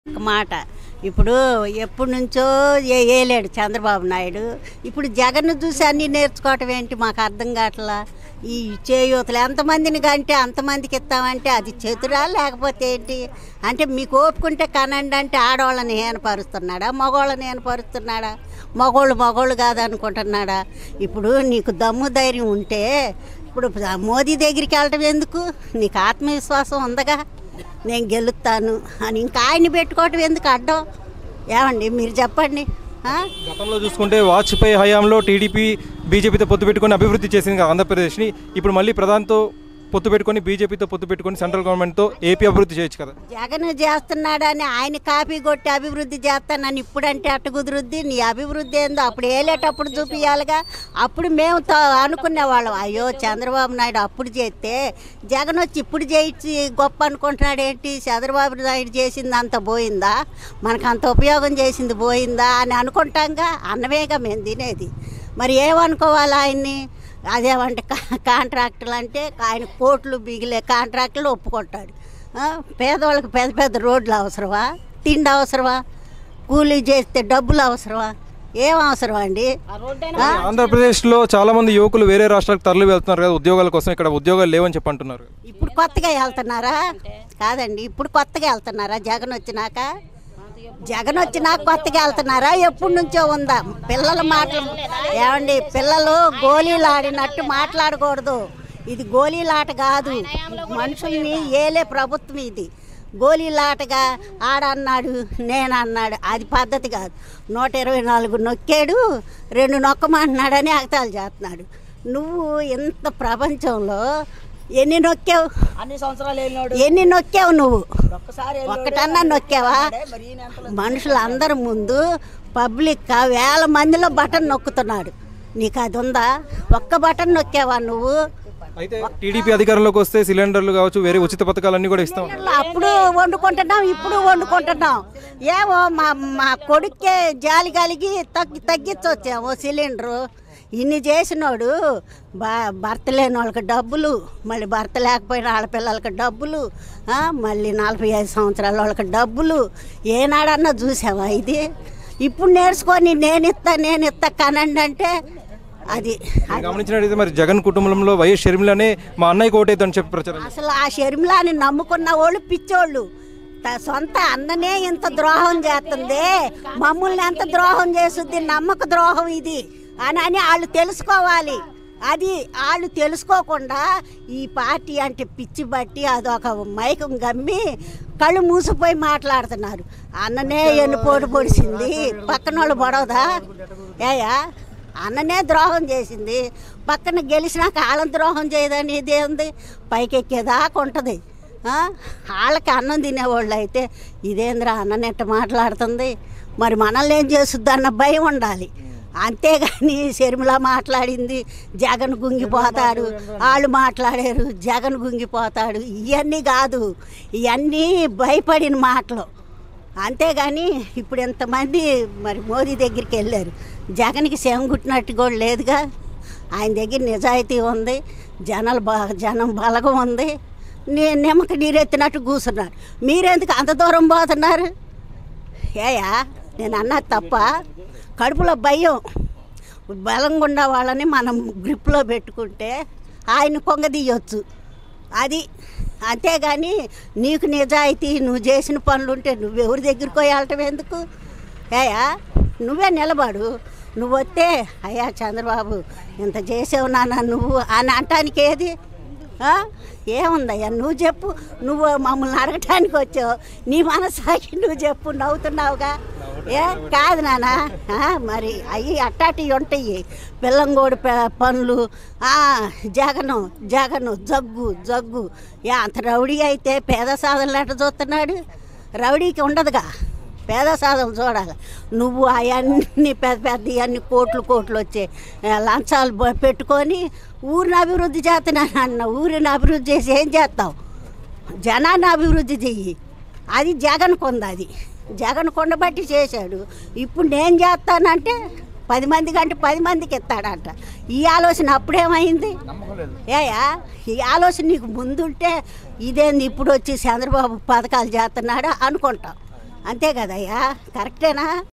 ఒక మాట ఇప్పుడు ఎప్పటి నుంచో ఏలేడు చంద్రబాబు నాయుడు. ఇప్పుడు జగన్ చూసి అన్నీ నేర్చుకోవటం ఏంటి మాకు అర్థం కావట్లా. ఈ చేయూతలు ఎంతమందిని కంటే అంతమందికి ఇస్తామంటే అది చతురా లేకపోతే ఏంటి అంటే మీకు ఓపుకుంటే కనండి అంటే ఆడవాళ్ళని హీనపరుస్తున్నాడా, మగవాళ్ళని హీనపరుస్తున్నాడా? మగోళ్ళు కాదనుకుంటున్నాడా? ఇప్పుడు నీకు దమ్ము ధైర్యం ఉంటే ఇప్పుడు మోదీ దగ్గరికి వెళ్ళటం ఎందుకు? నీకు ఆత్మవిశ్వాసం ఉందగా నేను గెలుస్తాను అని ఇంకా ఆయన్ని పెట్టుకోవటం ఎందుకు అడ్డం? ఏమండి మీరు చెప్పండి. గతంలో చూసుకుంటే వాజ్పేయి హయాంలో టీడీపీ బీజేపీతో పొత్తు పెట్టుకొని అభివృద్ధి చేసింది ఆంధ్రప్రదేశ్ని. ఇప్పుడు మళ్ళీ ప్రధానితో పొత్తు పెట్టుకొని బీజేపీతో పొత్తు పెట్టుకొని సెంట్రల్ గవర్నమెంట్తో ఏపీ అభివృద్ధి చేయొచ్చు కదా. జగన్ చేస్తున్నాడని ఆయన కాపీ కొట్టి అభివృద్ధి చేస్తానని ఇప్పుడంటే అట్ట కుదురుద్ది. నీ అభివృద్ధి ఏందో అప్పుడు వేలేటప్పుడు చూపించాలిగా. అప్పుడు మేము అనుకునేవాళ్ళం అయ్యో చంద్రబాబు నాయుడు అప్పుడు చేస్తే జగన్ వచ్చి ఇప్పుడు చేయించి గొప్ప అనుకుంటున్నాడు ఏంటి? చంద్రబాబు నాయుడు చేసింది అంత పోయిందా, మనకు అంత ఉపయోగం చేసింది పోయిందా అని అనుకుంటాంగా. అన్నమేగా మేము తినేది. మరి ఏమనుకోవాలి ఆయన్ని? అదేమంటే కాంట్రాక్టులు అంటే ఆయన కోట్లు బిగిలే కాంట్రాక్టులు ఒప్పుకుంటాడు. పేదవాళ్ళకి పెద్ద పెద్ద రోడ్లు అవసరమా? తిండి అవసరమా? కూలీ చేస్తే డబ్బులు అవసరమా? ఏం అవసరం అండి? ఆంధ్రప్రదేశ్లో చాలా మంది యువకులు వేరే రాష్ట్రాలకు తరలి వెళ్తున్నారు కదా ఉద్యోగాల కోసం. ఇక్కడ ఉద్యోగాలు లేవని చెప్పి అంటున్నారు. ఇప్పుడు కొత్తగా వెళ్తున్నారా? కాదండి, ఇప్పుడు కొత్తగా వెళ్తున్నారా? జగన్ వచ్చినాక కొత్తగా వెళ్తున్నారా? ఎప్పటి నుంచో ఉందా? పిల్లల మాటలు ఏమండి, పిల్లలు గోళీలు ఆడినట్టు మాట్లాడకూడదు. ఇది గోళీలాట కాదు, మనుషుల్ని ఏలే ప్రభుత్వం ఇది. గోళీలాటగా ఆడన్నాడు నేనన్నాడు అది పద్ధతి కాదు. 124 నొక్కాడు, 2 నొక్కమంటున్నాడని అగతాలు చేస్తున్నాడు. నువ్వు ఇంత ప్రపంచంలో ఎన్ని నొక్కావు? ఎన్ని నొక్కావు నువ్వు? ఒక్కటన్నా నొక్కావా? మనుషులందరి ముందు పబ్లిక్ వేల మందిలో బటన్ నొక్కుతున్నాడు. నీకు అది ఉందా? ఒక్క బటన్ నొక్కావా నువ్వు? అయితే టీడీపీ అధికారంలోకి వస్తే సిలిండర్లు కావచ్చు, వేరే ఉచిత పథకాలన్నీ కూడా ఇస్తాం. అప్పుడు వండుకుంటున్నాం, ఇప్పుడు వండుకుంటున్నాం. ఏమో మా కొడుక్కే జాలి కలిగి తగ్గించొచ్చాము సిలిండరు. ఇన్ని చేసినోడు భర్త లేని వాళ్ళకి డబ్బులు, మళ్ళీ భర్త లేకపోయిన ఆడపిల్లలకి డబ్బులు, మళ్ళీ 45 సంవత్సరాల వాళ్ళకి డబ్బులు. ఏనాడన్నా చూసావా ఇది? ఇప్పుడు నేర్చుకొని నేను ఇస్తా కనండి అంటే అది గమనించినట్టయితే మరి జగన్ కుటుంబంలో వైఎస్ షర్మిలనే మా అన్నయ్య కోటేదని చెప్పి ప్రచారం. అసలు ఆ షర్మిలాని నమ్ముకున్న వాళ్ళు పిచ్చోళ్ళు. సొంత అన్ననే ఇంత ద్రోహం చేస్తుంది, మమ్మల్ని ఎంత ద్రోహం చేస్తుంది, నమ్మక ద్రోహం ఇది అని వాళ్ళు తెలుసుకోవాలి. అది వాళ్ళు తెలుసుకోకుండా ఈ పార్టీ అంటే పిచ్చి బట్టి అదొక మైకం గమ్మి కళ్ళు మూసిపోయి మాట్లాడుతున్నారు. అన్ననే ఎన్నుపోటు పొడిచింది, పక్కన వాళ్ళు పడవదా? ఏయా, అన్ననే ద్రోహం చేసింది, పక్కన గెలిచినాక వాళ్ళని ద్రోహం చేయదని ఇదేంది? పైకెక్కేదాకా ఉంటుంది. వాళ్ళకి అన్నం తినేవాళ్ళు అయితే ఇదేంద్రా అన్ననెట్ట మాట్లాడుతుంది, మరి మనల్ని ఏం చేస్తుంది అన్న భయం ఉండాలి. అంతేగాని షర్మిల మాట్లాడింది జగన్ గుంగిపోతాడు, వాళ్ళు మాట్లాడారు జగన్ గుంగిపోతాడు, ఇవన్నీ కాదు. ఇవన్నీ భయపడిన మాటలు. అంతేగాని ఇప్పుడు ఎంతమంది మరి మోదీ దగ్గరికి వెళ్ళారు, జగన్కి సేమ గుట్టినట్టు కూడా లేదుగా. ఆయన దగ్గర నిజాయితీ ఉంది, జనం బలగం ఉంది. నిమ్మక నీరెత్తినట్టు కూర్చున్నారు. మీరెందుకు అంత దూరం పోతున్నారు? ఏయా నేను అన్నది తప్ప? కడుపులో భయం బలంగా ఉన్న వాళ్ళని మనం గ్రిప్లో పెట్టుకుంటే ఆయన కొంగదీయొచ్చు అది. అంతేగాని నీకు నిజాయితీ నువ్వు చేసిన పనులు ఉంటే నువ్వెవరి దగ్గరికి వెళ్ళటం ఎందుకు? ఏయా నువ్వే నిలబడు. నువ్వు వస్తే అయ్యా చంద్రబాబు ఇంత చేసావు నాన్న నువ్వు అని అంటానికి ఏది? ఏముందయ్యా నువ్వు చెప్పు. నువ్వు మమ్మల్ని అడగటానికి వచ్చావు, నీ మనసాకి నువ్వు చెప్పు. నవ్వుతున్నావుగా. ఏ కాదు నాన్న, మరి అవి అట్టాటివి ఉంటాయి పిల్లంగోడు పనులు. జగను జగ్గు అంత రౌడీ అయితే పేద సాధనలు ఎట్ట చూస్తున్నాడు? రౌడీకి ఉండదుగా, పేద సాధనలు చూడాలి. నువ్వు అవన్నీ పెద్ద ఇవన్నీ కోట్లు వచ్చే లంచాలు పెట్టుకొని ఊరిని అభివృద్ధి చేస్తున్నాను అన్న. ఊరిని అభివృద్ధి చేసి ఏం చేస్తావు? జనాన్ని అభివృద్ధి చెయ్యి. అది జగన్కు ఉంది. అది జగన్ కొండబట్టి చేశాడు. ఇప్పుడు నేను చేస్తానంటే 10 మంది కంటే 10 మందికి ఇస్తాడంట. ఈ ఆలోచన అప్పుడేమైంది? ఏయా ఈ ఆలోచన నీకు ముందుంటే ఇదేంది ఇప్పుడు వచ్చి చంద్రబాబు పథకాలు చేస్తున్నాడు అనుకుంటాం. అంతే కదయ్యా, కరెక్టేనా?